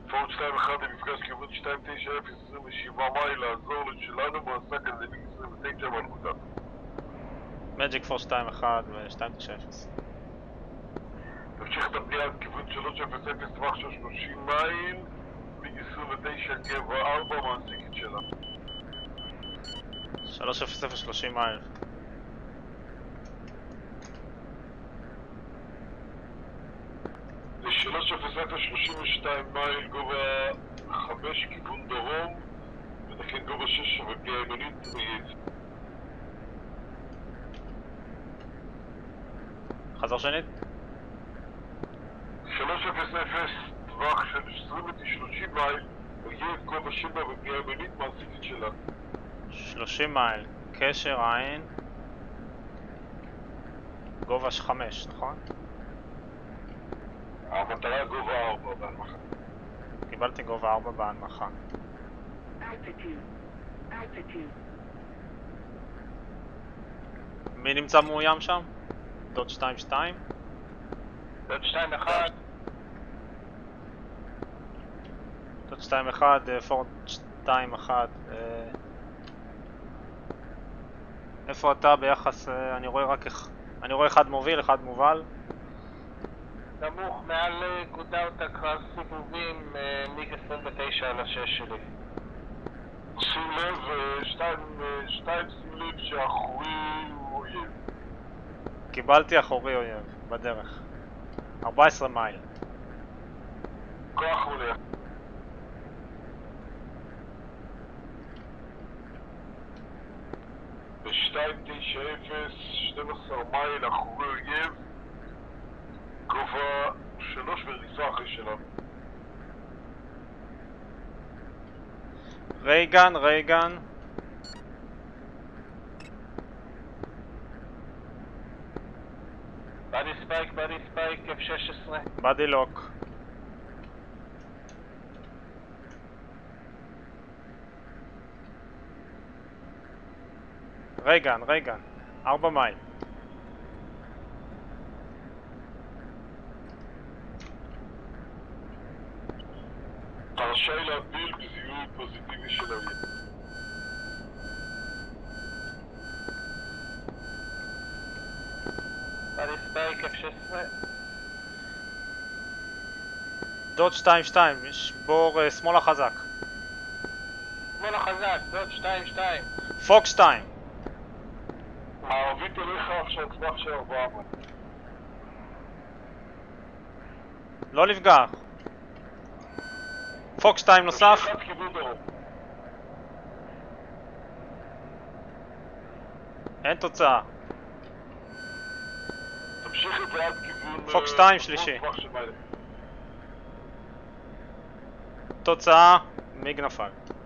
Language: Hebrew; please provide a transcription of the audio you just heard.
פורט 2-1 למפגש כיוון 29027 מייל, לעזור שלנו מועסק על ידי 29 מלכותה. מג'יק פורט 2-1 ו-290. תמשיך את הפנייה עד כיוון 300 טווח של 30 מייל, מיג 29 גבע 4 מעסיקת שלה. 300 30 מייל. ל-300 32 מייל גובה 5 כיוון דרום, ותכן גובה 6 ופגיעה ימנית מייד. חזור שנית. 300 טווח של 20-30 מייל, מייד גובה 7 ופגיעה ימנית מעסיקת שלה. 30 מייל, קשר עין, גובה 5, נכון? המטרה גובה 4 בהנמכה. קיבלתי גובה 4 בהנמכה. מי נמצא מאוים שם? דוד 2-2? דוד 2-1. דוד 2-1, פורט 2-1. איפה אתה ביחס? אני רואה אחד מוביל, אחד מובל. נמוך מעל גודאוטה קרב סיבובים, מיג 29 על השש שלי. שים לב, 2 שים לב שהאחורי הוא אויב. קיבלתי אחורי אויב, בדרך. 14 מייל. כוח הולך. ב-290, 12 מייל אחורי אויב, גובה 3 ורדיפה אחרי שלנו. רייגן. בדי ספייק, F16. בדי לוק. רייגן, 4 מייל. אתה רשאי להפיל בזיהוי פוזיטיבי של האויב. בדי ספייק, F16. דוד 2-2, יש בור שמאלה חזק. שמאל החזק, דוד 2-2. פוק 2. מערבית אליך עכשיו טווח של 400. לא נפגע. פוק 2 נוסף. תמשיך עד כיוון דרום. אין תוצאה. תמשיך את זה עד כיוון... פוק 2 שלישי. טווח של מייל. תוצאה, מיג נפל.